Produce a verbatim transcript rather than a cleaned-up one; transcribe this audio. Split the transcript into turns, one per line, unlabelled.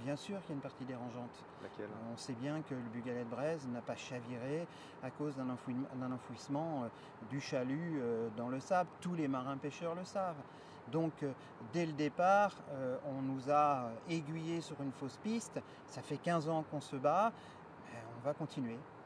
Bien sûr qu'il y a une partie dérangeante.
Laquelle?
On sait bien que le Bugalet de Braise n'a pas chaviré à cause d'un enfouissement, d'un enfouissement du chalut dans le sable. Tous les marins pêcheurs le savent. Donc dès le départ, on nous a aiguillés sur une fausse piste. Ça fait quinze ans qu'on se bat. On va continuer.